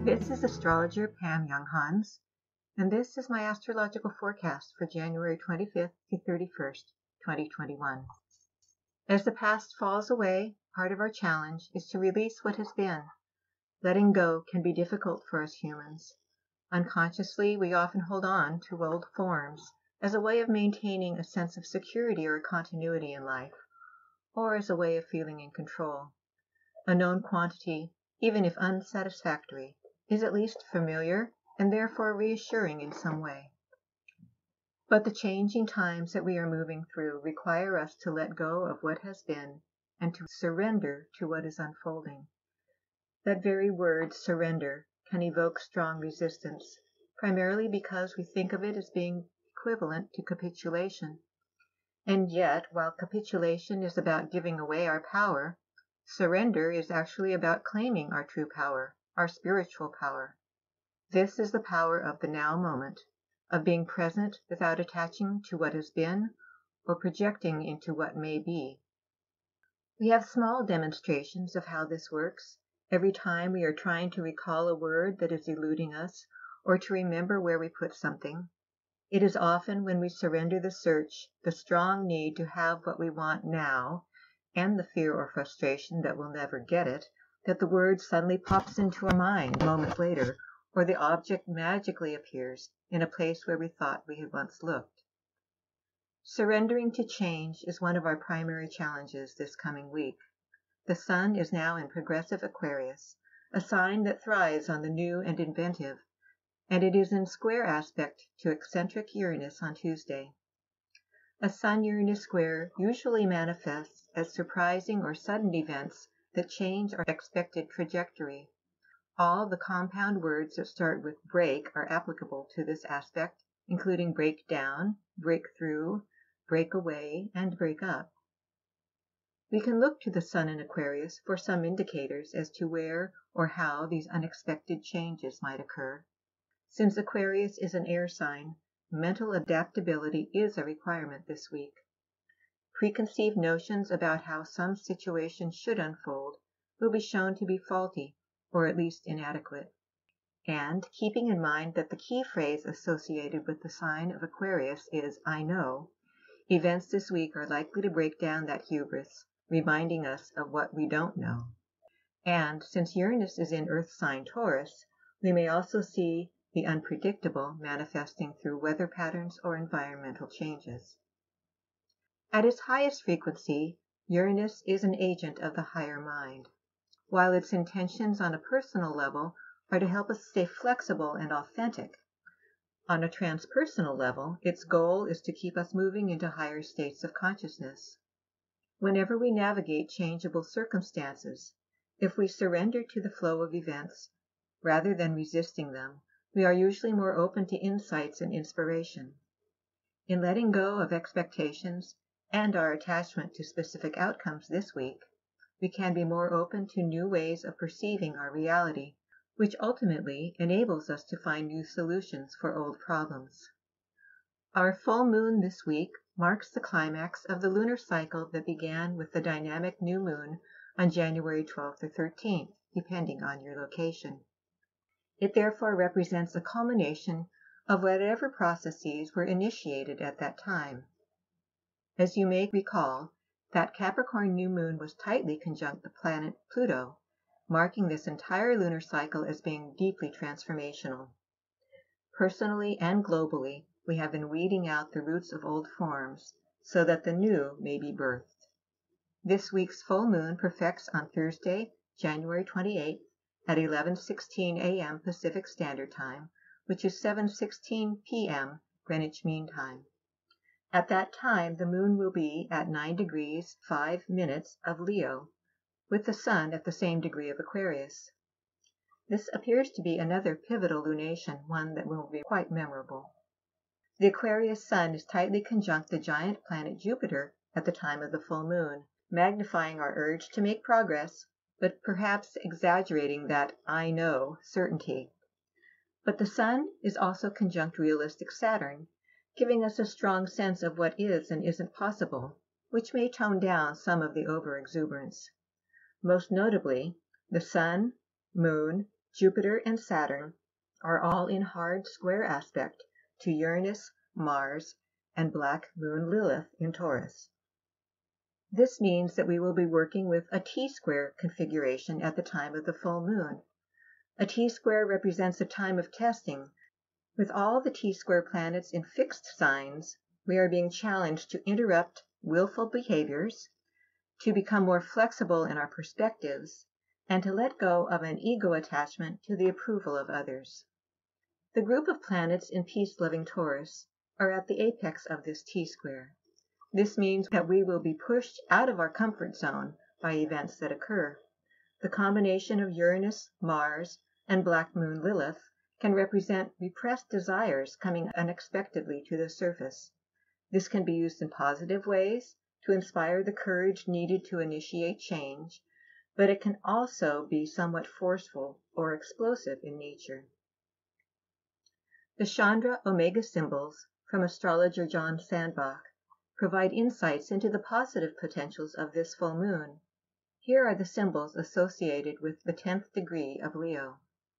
This is Astrologer Pam Younghans, and this is my astrological forecast for January 25th to 31st, 2021. As the past falls away, part of our challenge is to release what has been. Letting go can be difficult for us humans. Unconsciously, we often hold on to old forms as a way of maintaining a sense of security or continuity in life, or as a way of feeling in control. A known quantity, even if unsatisfactory, is at least familiar and therefore reassuring in some way. But the changing times that we are moving through require us to let go of what has been and to surrender to what is unfolding. That very word, surrender, can evoke strong resistance, primarily because we think of it as being equivalent to capitulation. And yet, while capitulation is about giving away our power, surrender is actually about claiming our true power, our spiritual power. This is the power of the now moment, of being present without attaching to what has been or projecting into what may be. We have small demonstrations of how this works every time we are trying to recall a word that is eluding us or to remember where we put something. It is often when we surrender the search, the strong need to have what we want now, and the fear or frustration that we'll never get it, that the word suddenly pops into our mind a moment later, or the object magically appears in a place where we thought we had once looked. Surrendering to change is one of our primary challenges this coming week. The Sun is now in progressive Aquarius, a sign that thrives on the new and inventive, and it is in square aspect to eccentric Uranus on Tuesday. A Sun-Uranus square usually manifests as surprising or sudden events that change our expected trajectory. All the compound words that start with break are applicable to this aspect, including break down, break through, break away, and break up. We can look to the Sun in Aquarius for some indicators as to where or how these unexpected changes might occur. Since Aquarius is an air sign, mental adaptability is a requirement this week. Preconceived notions about how some situation should unfold will be shown to be faulty, or at least inadequate. And keeping in mind that the key phrase associated with the sign of Aquarius is "I know," events this week are likely to break down that hubris, reminding us of what we don't know. And since Uranus is in Earth sign Taurus, we may also see the unpredictable manifesting through weather patterns or environmental changes. At its highest frequency, Uranus is an agent of the higher mind. While its intentions on a personal level are to help us stay flexible and authentic, on a transpersonal level, its goal is to keep us moving into higher states of consciousness. Whenever we navigate changeable circumstances, if we surrender to the flow of events, rather than resisting them, we are usually more open to insights and inspiration. In letting go of expectations and our attachment to specific outcomes this week, we can be more open to new ways of perceiving our reality, which ultimately enables us to find new solutions for old problems. Our full moon this week marks the climax of the lunar cycle that began with the dynamic new moon on January 12th or 13th, depending on your location. It therefore represents a culmination of whatever processes were initiated at that time. As you may recall, that Capricorn new moon was tightly conjunct the planet Pluto, marking this entire lunar cycle as being deeply transformational. Personally and globally, we have been weeding out the roots of old forms so that the new may be birthed. This week's full moon perfects on Thursday, January 28th, at 11:16 a.m. Pacific Standard Time, which is 7:16 p.m. Greenwich Mean Time. At that time, the moon will be at 9 degrees 5 minutes of Leo, with the Sun at the same degree of Aquarius. This appears to be another pivotal lunation, one that will be quite memorable. The Aquarius Sun is tightly conjunct the giant planet Jupiter at the time of the full moon, magnifying our urge to make progress, but perhaps exaggerating that "I know" certainty. But the Sun is also conjunct realistic Saturn, giving us a strong sense of what is and isn't possible, which may tone down some of the overexuberance. Most notably, the Sun, Moon, Jupiter and Saturn are all in hard square aspect to Uranus, Mars, and Black Moon Lilith in Taurus. This means that we will be working with a T-square configuration at the time of the full moon. A T-square represents a time of testing. With all the T-square planets in fixed signs, we are being challenged to interrupt willful behaviors, to become more flexible in our perspectives, and to let go of an ego attachment to the approval of others. The group of planets in peace-loving Taurus are at the apex of this T-square. This means that we will be pushed out of our comfort zone by events that occur. The combination of Uranus, Mars, and Black Moon Lilith can represent repressed desires coming unexpectedly to the surface. This can be used in positive ways to inspire the courage needed to initiate change, but it can also be somewhat forceful or explosive in nature. The Chandra Omega symbols from astrologer John Sandbach provide insights into the positive potentials of this full moon. Here are the symbols associated with the 10th degree of Leo.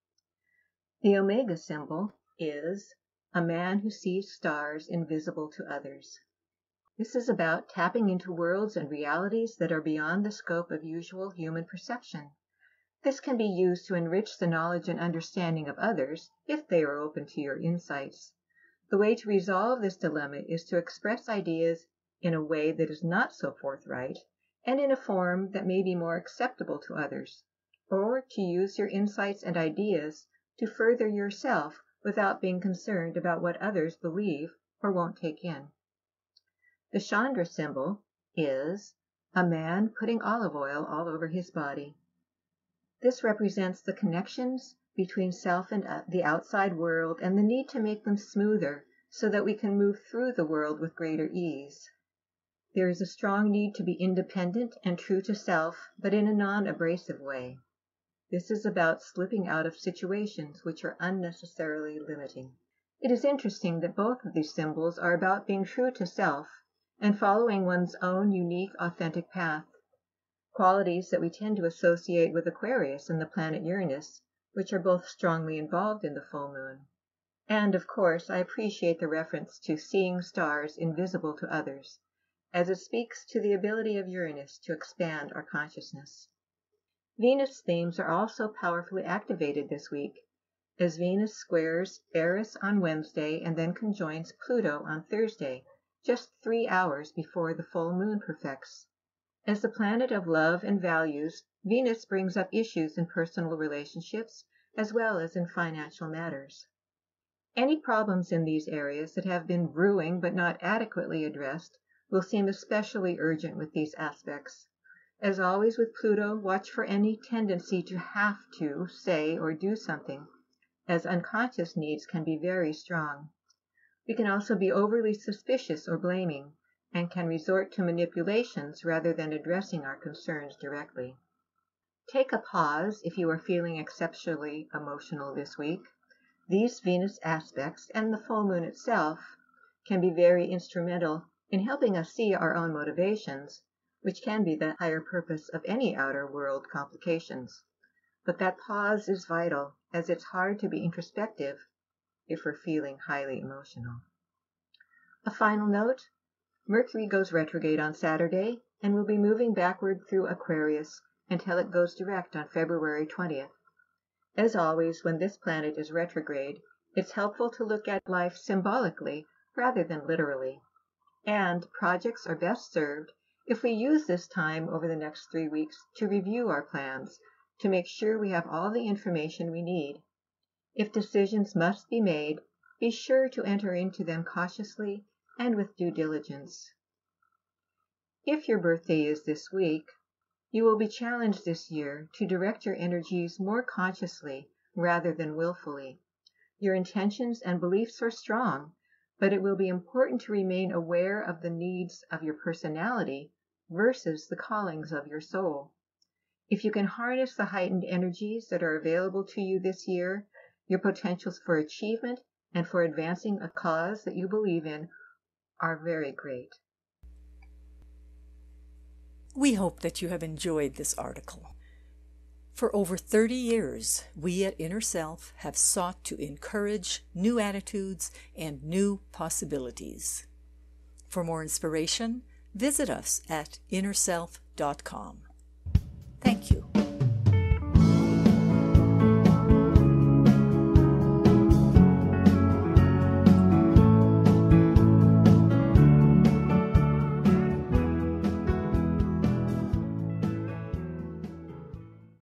The Omega symbol is a man who sees stars invisible to others. This is about tapping into worlds and realities that are beyond the scope of usual human perception. This can be used to enrich the knowledge and understanding of others if they are open to your insights. The way to resolve this dilemma is to express ideas in a way that is not so forthright and in a form that may be more acceptable to others, or to use your insights and ideas to further yourself without being concerned about what others believe or won't take in. The Chandra symbol is a man putting olive oil all over his body. This represents the connections between self and the outside world and the need to make them smoother so that we can move through the world with greater ease. There is a strong need to be independent and true to self, but in a non-abrasive way. This is about slipping out of situations which are unnecessarily limiting. It is interesting that both of these symbols are about being true to self and following one's own unique, authentic path, qualities that we tend to associate with Aquarius and the planet Uranus, which are both strongly involved in the full moon. And, of course, I appreciate the reference to seeing stars invisible to others, as it speaks to the ability of Uranus to expand our consciousness. Venus themes are also powerfully activated this week, as Venus squares Eris on Wednesday and then conjoins Pluto on Thursday, just 3 hours before the full moon perfects. As the planet of love and values, Venus brings up issues in personal relationships as well as in financial matters. Any problems in these areas that have been brewing but not adequately addressed will seem especially urgent with these aspects. As always with Pluto, watch for any tendency to have to say or do something, as unconscious needs can be very strong. We can also be overly suspicious or blaming, and can resort to manipulations rather than addressing our concerns directly. Take a pause if you are feeling exceptionally emotional this week. These Venus aspects and the full moon itself can be very instrumental in helping us see our own motivations, which can be the higher purpose of any outer world complications. But that pause is vital, as it's hard to be introspective if we're feeling highly emotional. A final note, Mercury goes retrograde on Saturday and will be moving backward through Aquarius until it goes direct on February 20th. As always, when this planet is retrograde, it's helpful to look at life symbolically rather than literally. And projects are best served if we use this time over the next 3 weeks to review our plans, to make sure we have all the information we need. If decisions must be made, be sure to enter into them cautiously and with due diligence. If your birthday is this week, you will be challenged this year to direct your energies more consciously rather than willfully. Your intentions and beliefs are strong, but it will be important to remain aware of the needs of your personality versus the callings of your soul. If you can harness the heightened energies that are available to you this year, your potentials for achievement and for advancing a cause that you believe in are very great. We hope that you have enjoyed this article. For over 30 years, we at Inner Self have sought to encourage new attitudes and new possibilities. For more inspiration, visit us at innerself.com. Thank you.